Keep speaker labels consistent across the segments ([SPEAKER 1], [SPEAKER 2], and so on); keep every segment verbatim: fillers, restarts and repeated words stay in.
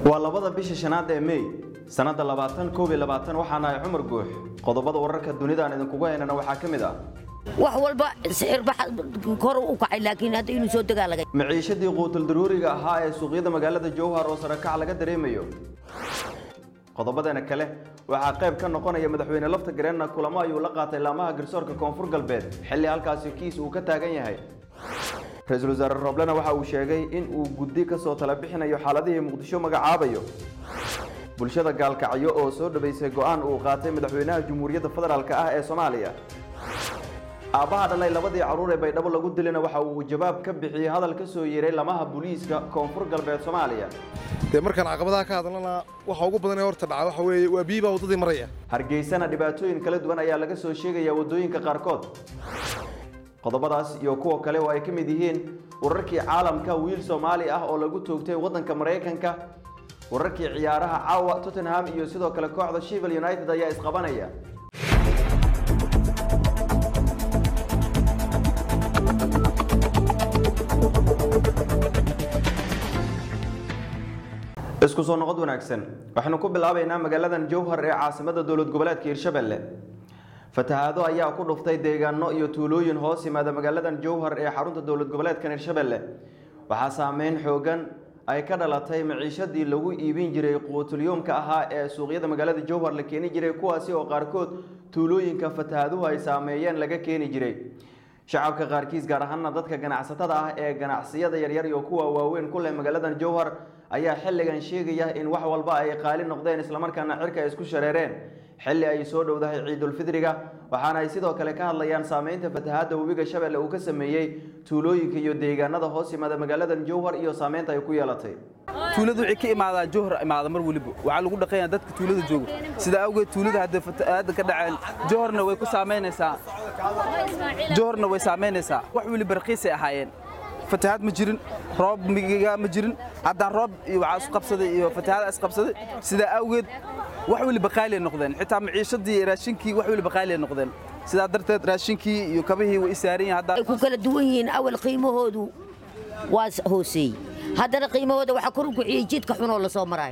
[SPEAKER 1] waa labada bisha shanaad ee May sanada labaatan koob iyo labaatan waxaana ay Cumar Guux qodobada wararka dunida aan idin kugu heynana waxa kamid ah
[SPEAKER 2] wax walba sixir bax kor u kacay laakiin hadda inuu soo dagaalagay
[SPEAKER 1] maciishadii quutul daruuriga ahaa ee suuqyada magaalada Jowhar oo sare kac laga dareemayo qodobadana kale waxa qayb ka noqonaya madaxweyne lafta gareena kulamo ayuu la qaatay laamaha garsoorka koonfur galbeed xilli halkaasi kiis uu ka taagan yahay Ra'iisul Wasaare Roblena waxa uu sheegay in uu guddi ka soo tala bixinayo xaaladihii Muqdisho magacaabayo bulshada gaalkacyo oo soo dhabeysay go'aan uu qaatay madaxweynaha Jamhuuriyadda Federaalka ah ee Soomaaliya aabaha dhalay labadii caruur ee Baydhabo lagu dilana waxa uu jawaab ka bixiyay hadal ka soo yeeray lamaha booliiska koonfur galbeed Soomaaliya
[SPEAKER 3] de markaan caqabadaha ka hadalna waxa ugu badan ee horta dhaca waxa weeye waa biiba wadadii maraya
[SPEAKER 1] Hargeysana dhibaatooyin kala duwan ayaa laga soo sheegaya wadooyinka qaarkood qodobadaas iyo kuwa kale oo ay ka mid yihiin wararkii caalamka wiil Soomaali ah oo lagu toogtay wadanka Mareykanka wararkii ciyaaraha caawa Tottenham iyo sidoo kale kooxda Sheffield United ayaa isqabanaya isku soo noqod wanaagsan waxaanu ku bilaabaynaa magaalada Jowhar ee caasimadda dawlad goboleedka Hirshabelle fatahaado ayaa ku dhuftay deegaano iyo tuulooyin hoos yimaada magaalada Jowhar ee xarunta dawlad goboleedka Hirshabelle waxa saameyn xoogan ay ka dhalatay maciishadii lagu iibin jiray quutulyumka ahaa ee suuqyada magaalada Jowhar la keenay jiray kuwaasi oo qaarkood tuulooyinka fatahaaduhu ay saameeyeen laga keenay jiray shacabka qaarkiis gaar ahaan dadka ganacsatada ah ee ganacsiyada yar yar iyo kuwa waaweyn ku leh magaalada Jowhar ayaa xilligan sheegaya in wax walba ay qaali noqdeen isla markaana cirka isku shareereen xilli ay soo dhowdahay Ciidul Fidriga waxaana ay sidoo kale ka hadlayaan saameynta fatahaada webiga Shabeelle uu ka sameeyay tuulooyinka iyo deegaanada hoos yimaada magaalada Jowhar iyo saameynta ay ku yeelatay
[SPEAKER 4] tuuladu wixii ka imaada Jowhar imaada mar waliba waxa lagu dhaqayaa dadka tuulada jooga sida awgeed tuulada hadda fatahaada ka dhaceen Jowharna way ku saameynaysaa Jowharna way saameynaysaa wax waliba raqiis ay ahaayeen fatahaad ma jirin roob migiga ma jirin hadda roob iyo waxa isku qabsaday iyo fatahaad is qabsaday sida awgeed wax waliba qaali noqdeen xitaa maciishadii raashinkii wax waliba qaali noqdeen sida darteed raashinkii iyo kabihii way isaarin hadda
[SPEAKER 2] ku kala duwan yihiin awal qiimahoodu waa hoosay haddana qiimahooda waxa kor u kiciyay jidka xun oo la soo maray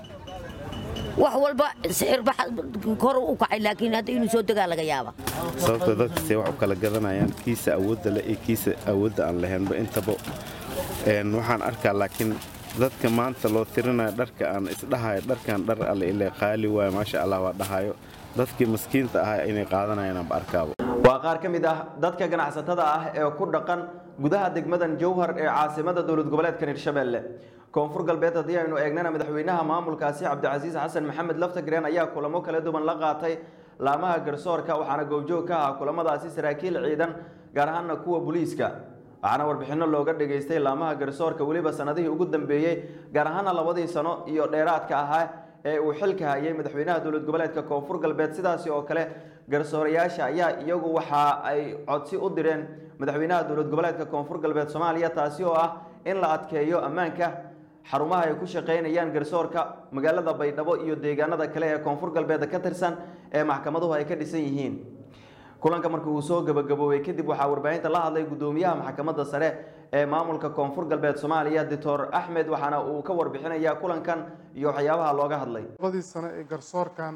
[SPEAKER 2] wax walba sixir bax kor u kacay laakiin hadda inuu soo dagaal laga yaaba
[SPEAKER 5] sababta dadka si wax u kala gadanayaan kiisa awoodda la ee kiisa awoodda aan lahaynba intaba een waxaan arkaa laakiin dadka maanta loo tirinayo dharka aan isdhahayo dharkan dhar alle ilaa qaali waay maasha Allah waa dhahayo dadkii miskiinta ah inay qaadanayaan aan arkaabo
[SPEAKER 1] waa qaar ka mid ah dadka ganacsatada ah ee ku dhaqan gudaha degmada Jowhar ee caasimadda dawlad goboleedka Hirshabelle koonfur galbeed hadii aynu eegnana madaxweynaha maamulkaasi Cabdicasiis Xasan Maxamed Laftagreen ayaa kulamo kala duwan la qaatay laamaha garsoorka waxaana goobjoog ka ah kulamadaasi saraakiil ciidan gaar ahaan kuwa booliiska waxaana warbixino looga dhageystay laamaha garsoorka waliba sanadihii ugu dambeeyay gaar ahaan labadii sano iyo dheeraadka ahaa ee uu xilka hayay madaxweynaha dawlad goboleedka koonfur galbeed sidaasi oo kale garsoorayaasha ayaa iyagu waxa ay codsi u direen madaxweynaha dawlad goboleedka koonfur galbeed Soomaaliya taasi oo ah in la adkeeyo ammaanka xarumaha ay ku shaqeynayaan garsoorka magaalada Baydhabo iyo deegaanada kale ee koonfur galbeed ka tirsan ee maxkamaduhu ay ka dhisan yihiin kulanka markii uu soo gabagaboobay kadib waxa warbaahinta la hadlay gudoomiyaha maxkamadda sare ee maamulka koonfur galbeed Soomaaliya Doctor Ahmed waxaana uu ka warbixinayaa kulankan iyo waxyaabaha looga hadlay
[SPEAKER 6] labadii sano ee garsoorkan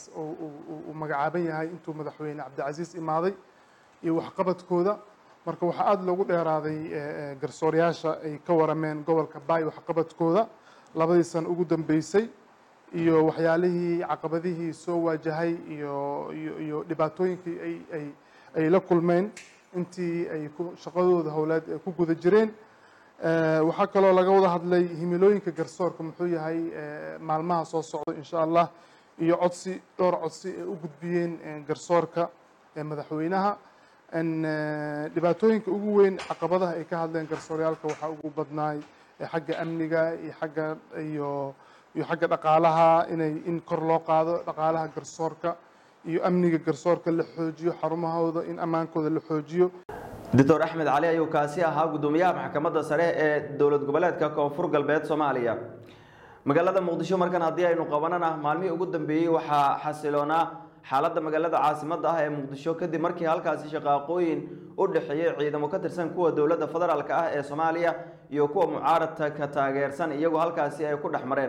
[SPEAKER 6] uu magacaaban yahay intuu madaxweyne Cabdicasiis imaaday iyo waxqabadkooda marka waxa aad loogu dheeraaday garsoorayaasha ay ka warameen gobolka Baay waxqabadkooda labadii sano ugu dambeysay iyo waxyaalihii caqabadihii soo waajahay iyo iyo dhibaatooyinkii ay ay ay la kulmeen intii ay shaqadooda hawlaad ku guda jireen waxa kale oo laga wada hadlay himilooyinka garsoorka muxuu yahay maalmaha soo socda insha Allah iyo codsi dhowr codsi ay u gudbiyeen garsoorka ee madaxweynaha ان dhibaatooyinka ugu weyn caqabadaha ay ka hadleen garsooryaalka waxa ugu badnaay xagga amniga iyo xagga iyo iyo xagga dhaqaalaha inay in kor loo qaado dhaqaalaha garsoorka iyo amniga garsoorka la xoojiyo xarumahooda in amaankooda la xoojiyo
[SPEAKER 1] Doctor Ahmed Ali ayuu kaasi ahaa gudoomiyaha maxkamadda sare ee dawlad goboleedka koonfur galbeed Soomaaliya magaalada Muqdisho markan hadii aynu qabanana maalmihii ugu dambeeyay waxa xasiloona xaaladda magaalada caasimadda ah ee Muqdisho kadib markii halkaasi shaqaaqooyin u dhaxeeyay ciidamo ka tirsan kuwa dawladda federaalka ah ee Soomaaliya iyo kuwa mucaaradka ka taageersan iyagoo halkaasi ay ku dhaxmareen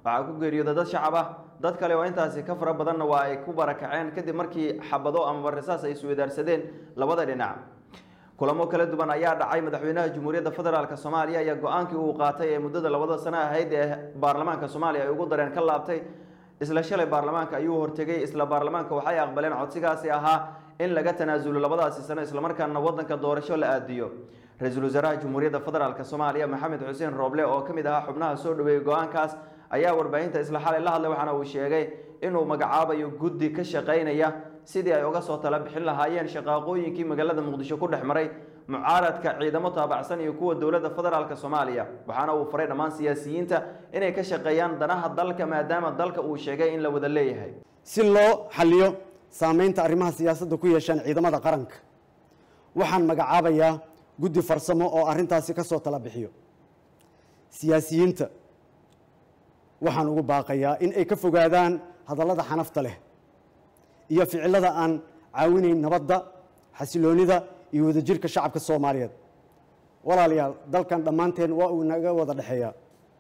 [SPEAKER 1] waxaa ku geeriyooday dad shacab ah dad kale oo intaasi ka fara badanna waa ay ku barakaceen kadib markii xabado ama risaas ay isweydaarsadeen labada dhinac kulamo kala duwan ayaa dhacay madaxweynaha Jamhuuriyadda Federaalka Soomaaliya ayaa go'aankii uu qaatay ee muddada labada sano ahayd ee baarlamaanka Soomaaliya ay ugu dareen ka laabtay isla shalay baarlamaanka ayuu hortagay isla baarlamaanka waxay aqbaleen codsigaasi ahaa in laga tanaasulo labadaasi sano isla markaana wadanka doorasho la aadiyo ra'iisul wasaaraha Jamhuuriyadda Federaalka Soomaaliya Maxamed Xuseen Rooble oo kamid ah xubnaha soo dhaweeyay go'aankaas ayaa warbaahinta isla xalay la hadlay waxaana uu sheegay inuu magacaabayo guddi ka shaqeynaya sidii ay uga soo tala bixin lahaayeen shaqaaqooyinkii magaalada Muqdisho ku dhexmaray mucaaradka ciidamo taabacsan iyo kuwa dawladda federaalka Soomaaliya waxaana uu faray dhammaan siyaasiyiinta inay ka shaqeeyaan danaha dalka maadaama dalka uu sheegay in la wada leeyahay
[SPEAKER 7] si loo xalliyo saameynta arrimaha siyaasadda ku yeeshaan ciidamada qaranka waxaan magacaabayaa guddi farsamo oo arrintaasi ka soo tala bixiyo siyaasiyiinta waxaan ugu baaqayaa in ay ka fogaadaan hadallada xanafta leh iyo ficilada aan caawinayn nabadda xasiloonida iyo wadajirka shacabka Soomaaliyeed walaalayaal dalkan dhamaanteen waa uu naga wada dhaxeeyaa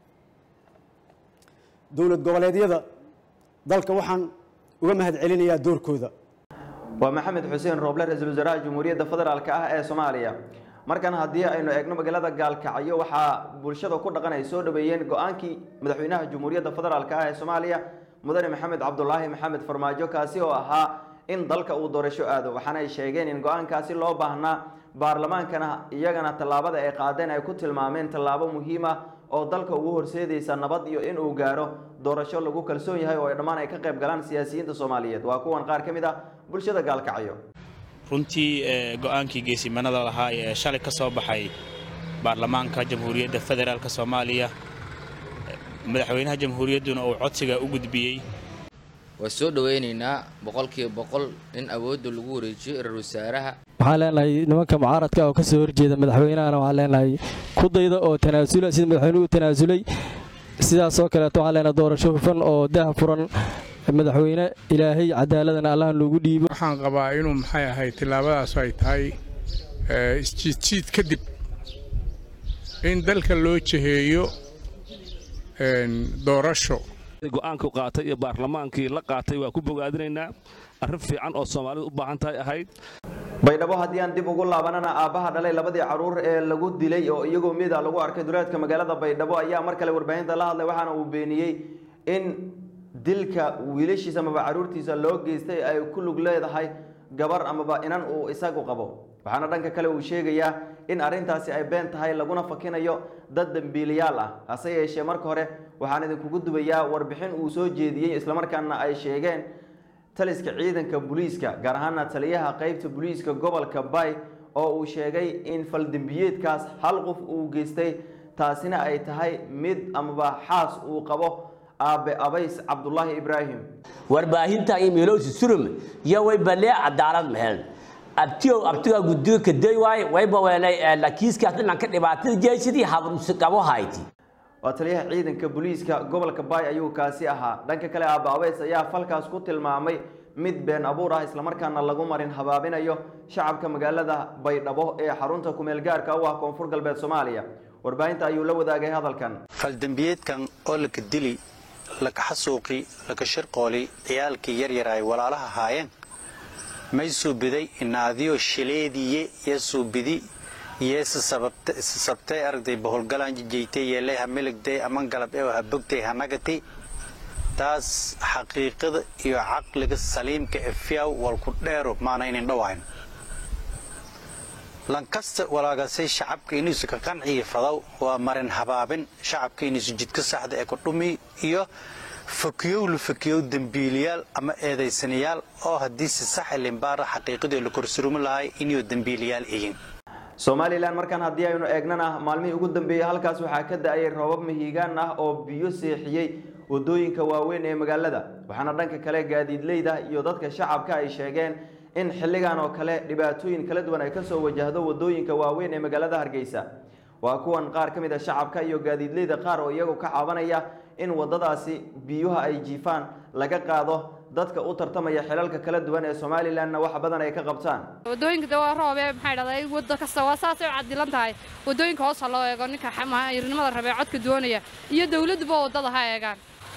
[SPEAKER 7] dawlad goboleedyada dalka waxaan uga mahad celinayaa doorkooda
[SPEAKER 1] waa Maxamed Xuseen Rooble ra'iisul wasaaraha Jamhuuriyadda Federaalka ah ee Soomaaliya markan haddii aynu eegno magaalada Gaalkacyo waxaa bulshada ku dhaqan ay soo dhaweeyeen go'aankii madaxweynaha Jamhuuriyadda Federaalka ah ee Soomaaliya mudane Maxamed Cabdullaahi Maxamed Farmaajo kaasi oo ahaa in dalka uu doorasho aado waxaana ay sheegeen in go'aankaasi loo baahnaa baarlamaankana iyagana tallaabada ay qaadeen ay ku tilmaameen tallaabo muhiim ah oo dalka ugu horseedaysa nabad iyo in uu gaaro doorasho lagu kalsoon yahay oo ay dhammaan ay ka qayb galaan siyaasiyiinta Soomaaliyeed waa kuwan qaar kamid ah bulshada Gaalkacyo
[SPEAKER 8] runtii go'aankii geesimanada lahaa ee shalay ka soo baxay baarlamaanka Jamhuuriyadda Federaalka Soomaaliya madaxweynaha jamhuuriyadduna uu codsiga u gudbiyay
[SPEAKER 9] waa soo dhaweynaynaa boqolkiiba boqol in awoodda lagu wareejiyo ra-iisul wasaaraha
[SPEAKER 10] waxaan leenahay nimanka mucaaradka oo ka soo horjeeda madaxweynahana waxaan leenahay ku dayda oo tanaasula sida madaxweynuhu tanaasulay sidaas oo kale waxaan leenahay doorasho hufan oo dah furan madaxweyne ilaahay cadaaladana Allah loogu dhiibo
[SPEAKER 11] waxaan qabaa inuu maxay ahayd tilaabadaas ay tahay isjiid kadib in dalka loo jeheeyo doorasho
[SPEAKER 12] go'aanka qaatay iyo baarlamaankii la qaatay waa ku bogaadinaynaa arrin fiican oo Soomaalidu u baahan tahay ahayd
[SPEAKER 1] baydhabo haddii aan dib ugu laabanana aabaha dhalay labadii caruur ee lagu dilay oo iyagoo mid ah lagu arkay duleedka magaalada Baydhabo ayaa mar kale warbaahinta la hadlay waxaana uu beeniyay in dilka wiilashiisa ama caruurtiisa loo geystay ay ku lug leedahay gabar ama inan uu isagu qabo waxaana dhanka kale uu sheegayaa in arintaasi ay been tahay laguna fakinayo dad dambiilayaal ah hase yeeshee marka hore waxaan idinkugu dubayaa warbixin uu soo jeediyay isla markaana ay sheegeen taliska ciidanka booliiska gaar ahaan taliyaha qaybta booliiska gobolka Bay oo uu sheegay in fal dambiyeedkaas hal qof uu geystay taasina ay tahay mid ama xaas uu qabo aabe Abays Cabdullaahi Ibraahim
[SPEAKER 13] warbaahinta iimaylosi surum ya way balaa cadaalad mehel abtiyo abtiga guddiga kaday way way bawelay la kiiskaas dhan ka dhibaatada jeeshadii habruus qabo hayti
[SPEAKER 1] waa taliyaha ciidanka booliiska gobolka Bay ayuu kaasi ahaa dhanka kale aabe Abays ayaa falkaas ku tilmaamay mid been abuur ah isla markaana lagu marin habaabinayo shacabka magaalada Baydhabo ee xarunta ku meel gaarka u ah Koonfur Galbeed Soomaaliya warbaahinta ayuu la wadaagay hadalkan
[SPEAKER 14] fal dambiyeedkan oo la ka dili la ka xasuuqi la ka shirqooli ciyaalkii yar yar ay walaalaha haayeen may soo biday inaadiyo shileediye yeesoo bidi yees sababta sabtay arday boholgalan jeeytay yeelaha miligday aman galab ee habogtay hanagati taas xaqiiqada iyo aqliga saliimka afiyaw wal ku dheero maana inay dhawayn lankasta walaagasay shacabka inuu ka qanciyo fadaw waa marin habaabin shacabka inuu jidka saxda ee ku dhumi iyo fakiyow lu fakiyow dambiiliyaal ama eedaysanayaal oo hadii si sax limbaar xaqiiqada la korsurum lahay inuu dambiiliyaal yihiin
[SPEAKER 1] Somaliland markan haddii aynu eegnana maalmihii ugu dambeeyay halkaas waxaa ka da'ay roobab mihigaan ah oo biyo seexiyay wadooyinka waaweyn ee magaalada waxaana dhanka kale gaadiidleyda iyo dadka shacabka ay sheegeen in xilligan oo kale dhibaatooyin kala duwan ay ka soo wajahdo wadooyinka waaweyn ee magaalada Hargeysa waa kuwan qaar kamid ah shacabka iyo gaadiidleyda qaar oo iyagu ka cabanaya in wadadaasi biyuha ay jiifaan laga qaado dadka u tartamaya xilalka kala duwan ee Somaliland wax badan ay ka qabtaan
[SPEAKER 15] wadooyinka dawaa roobe maxay dhacday wada kasta waa saas ay cadilan tahay wadooyinka hoos loo eego ninka xamaha irinimada rabay codka doonaya iyo dawladba wadada ha eegaan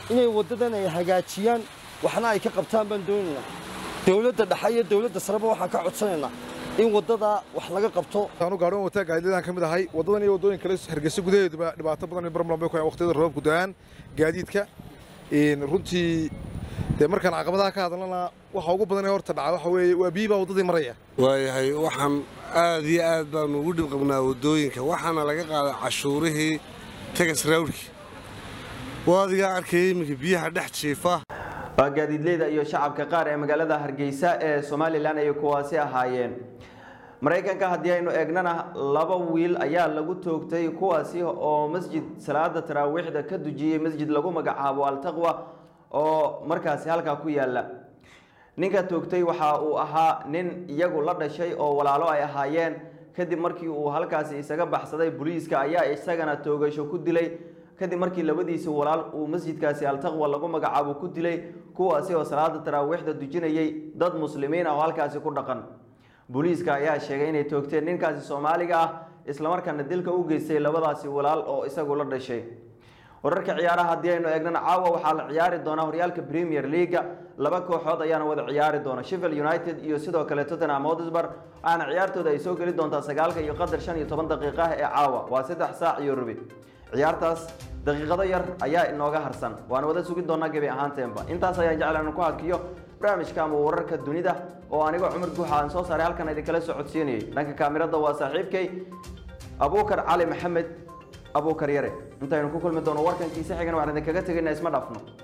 [SPEAKER 16] inay waddadan ay hagaajiyaan waxna ay ka qabtaan baan doonaynaa dowladda dhexe iyo dowladda sareba waxaan ka codsanaynaa in waddada wax laga qabto
[SPEAKER 3] aanu gaadhoon wataa gaadiidaan ka mid ahay waddadan iyo waddooyin kale hargeysa gudaheeduba dhibaato badan iyo barnaamij ku waqtiyada roobku da'aan gaadiidka in runtii dee markaan caqabadaha ka hadlana waxa ugu badan ee horta dhaca waxa weeye waa biiba waddadii maraya
[SPEAKER 17] waayahay waxaan aad iyo aad baan ugu dhib qabnaa waddooyinka waxaana laga qaaday cashuurihii tagas raawrki waadiga arkay iminka biyaha dhex jiifa
[SPEAKER 1] waa gaadiidleyda iyo shacabka qaar ee magaalada Hargeysa ee Soomaaliland ay kuwaasi ahaayeen Mareykanka haddii aynu eegnana laba wiil ayaa lagu toogtay kuwaasi oo masjid salaada taraawiixda ka dujiyay masjid lagu magacaabo Al-Taqwa oo markaasi halka ku yaala ninka toogtay waxa uu ahaa nin iyagu la dhashay oo walaalo ay ahaayeen kadib markii uu halkaasi isaga baxsaday booliiska ayaa isagana toogasho ku dilay kadib markii labadiisa walaal uu masjidkaasi Al-Taqwa lagu magacaabo ku dilay kuwaasi oo salaada taraawiixda dujinayay dad muslimiin ah oo halkaasi ku dhaqan booliiska ayaa sheegay inay toogteen ninkaasi Soomaaliga ah isla markaana dilka u geystay labadaasi walaal oo isagu la dhashay wararka ciyaaraha haddii aynu eegnana caawa waxaa la ciyaari doonaa horyaalka Premier League laba kooxood ayaana wada ciyaari doona Sheffield United iyo sidoo kale Tottenham Hotspur aana ciyaartooda ay soo gali doontaa sagaalka iyo qadar shan iyo toban daqiiqo ee caawa waa saddex saac iyo rubi ciyaartaas daqiiqado yar ayaa inooga harsan waan wada sugi doonaa gabi ahaanteenba intaas ayaan jeclaan ku hakiyo barnaamijka ama wararka dunida oo aniga Cumar Guuxa aan soo saaray halkan idin kala socodsiinayay dhanka kaamirada waa saaxiibkay Abuukar Cali Maxamed Abuukar Yare inta aynu ku kulmi doono warkankiisa xigana waxaan idin kaga tagaynaa isma dhaafno